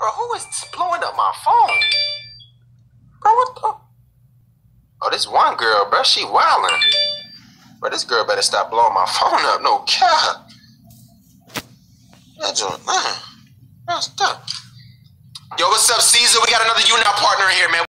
Bro, who is blowing up my phone? Bro, what the? Oh, this one girl, bro, she wildin'. Bro, this girl better stop blowing my phone up. No cap. That joint, man. Yo, what's up, Caesar? We got another You Now partner in here, man.